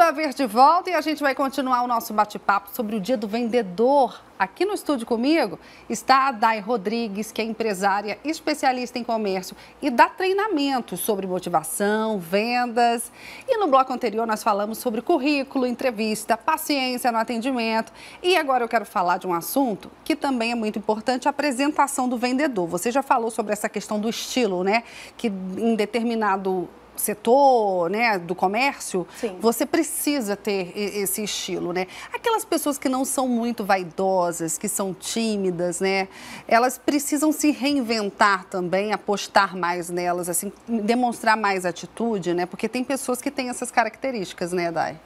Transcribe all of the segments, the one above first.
Tudo a Ver de volta e a gente vai continuar o nosso bate-papo sobre o Dia do Vendedor. Aqui no estúdio comigo está a Day Rodrigues, que é empresária especialista em comércio e dá treinamento sobre motivação, vendas. E no bloco anterior nós falamos sobre currículo, entrevista, paciência no atendimento. E agora eu quero falar de um assunto que também é muito importante, a apresentação do vendedor. Você já falou sobre essa questão do estilo, né? Que em determinado setor, né, do comércio, sim, você precisa ter esse estilo, né? Aquelas pessoas que não são muito vaidosas, que são tímidas, né? Elas precisam se reinventar também, apostar mais nelas, assim, demonstrar mais atitude, né? Porque tem pessoas que têm essas características, né, Day?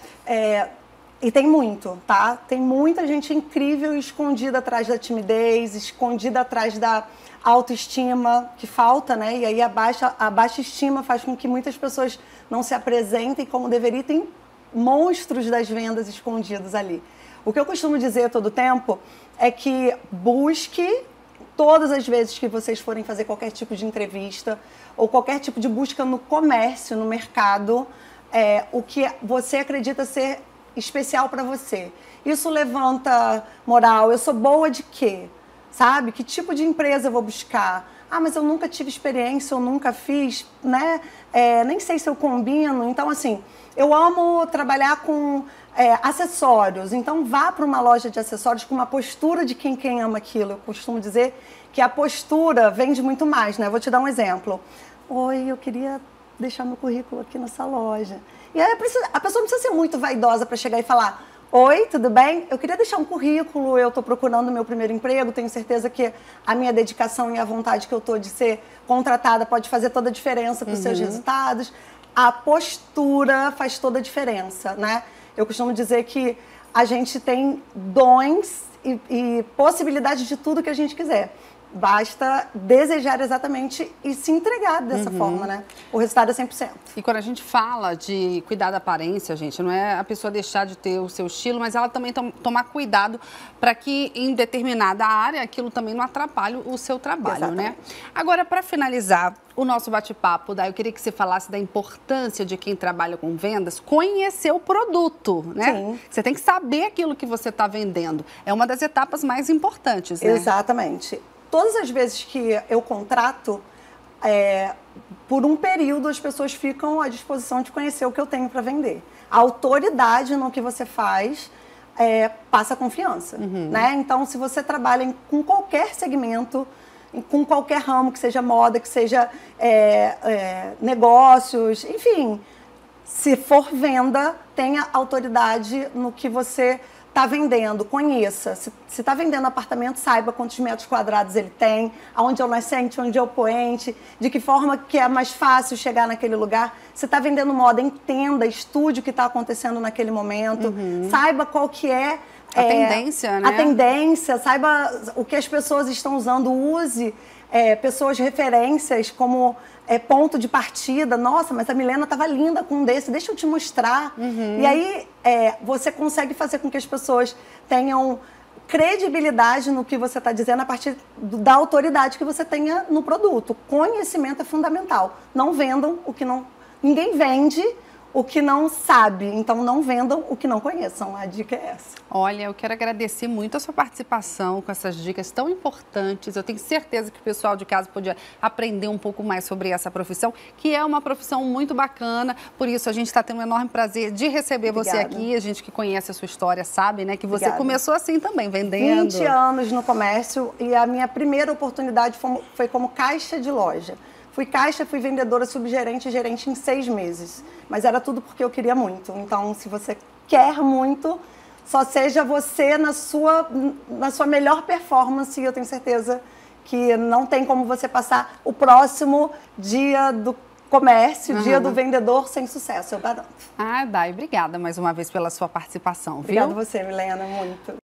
E tem muito, tá? Tem muita gente incrível escondida atrás da timidez, escondida atrás da autoestima que falta, né? E aí a baixa estima faz com que muitas pessoas não se apresentem como deveriam. Tem monstros das vendas escondidos ali. O que eu costumo dizer todo tempo é que busque, todas as vezes que vocês forem fazer qualquer tipo de entrevista ou qualquer tipo de busca no comércio, no mercado, o que você acredita ser especial para você. Isso levanta moral. Eu sou boa de quê? Sabe? Que tipo de empresa eu vou buscar? Ah, mas eu nunca tive experiência, eu nunca fiz, né? Nem sei se eu combino. Então, assim, eu amo trabalhar com acessórios. Então, vá para uma loja de acessórios com uma postura de quem ama aquilo. Eu costumo dizer que a postura vende muito mais, né? Vou te dar um exemplo. Oi, eu queria deixar meu currículo aqui nessa loja. E aí a pessoa não precisa ser muito vaidosa para chegar e falar: oi, tudo bem? Eu queria deixar um currículo, eu estou procurando meu primeiro emprego, tenho certeza que a minha dedicação e a vontade que eu estou de ser contratada pode fazer toda a diferença para os seus resultados. A postura faz toda a diferença, né? Eu costumo dizer que a gente tem dons e possibilidades de tudo que a gente quiser. Basta desejar exatamente e se entregar dessa forma, né? O resultado é 100%. E quando a gente fala de cuidar da aparência, gente, não é a pessoa deixar de ter o seu estilo, mas ela também tomar cuidado para que em determinada área aquilo também não atrapalhe o seu trabalho, exatamente, né? Agora, para finalizar o nosso bate-papo, Day, eu queria que você falasse da importância de quem trabalha com vendas conhecer o produto, né? Sim. Você tem que saber aquilo que você está vendendo. É uma das etapas mais importantes, né? Exatamente. Todas as vezes que eu contrato, por um período as pessoas ficam à disposição de conhecer o que eu tenho para vender. A autoridade no que você faz passa confiança, né? Então, se você trabalha com qualquer segmento, com qualquer ramo, que seja moda, que seja negócios, enfim, se for venda, tenha autoridade no que você está vendendo, conheça. Se está vendendo apartamento, saiba quantos metros quadrados ele tem, aonde é o nascente, onde é o poente, de que forma que é mais fácil chegar naquele lugar. Se está vendendo moda, entenda, estude o que está acontecendo naquele momento, saiba qual que é a tendência, né? A tendência, saiba o que as pessoas estão usando, use pessoas referências como ponto de partida. Nossa, mas a Milena estava linda com um desse, deixa eu te mostrar. E aí você consegue fazer com que as pessoas tenham credibilidade no que você está dizendo a partir da autoridade que você tenha no produto. Conhecimento é fundamental. Não vendam o que não... Ninguém vende o que não sabe, então não vendam o que não conheçam. A dica é essa. Olha, eu quero agradecer muito a sua participação com essas dicas tão importantes. Eu tenho certeza que o pessoal de casa podia aprender um pouco mais sobre essa profissão, que é uma profissão muito bacana. Por isso, a gente está tendo um enorme prazer de receber você aqui. A gente que conhece a sua história sabe, né, que você começou assim também, vendendo. 20 anos no comércio e a minha primeira oportunidade foi como caixa de loja. Fui caixa, fui vendedora, subgerente e gerente em 6 meses. Mas era tudo porque eu queria muito. Então, se você quer muito, só seja você na sua melhor performance. E eu tenho certeza que não tem como você passar o próximo dia do comércio, dia do vendedor, sem sucesso, eu garanto. Day, obrigada mais uma vez pela sua participação. Obrigada a você, Milena, muito.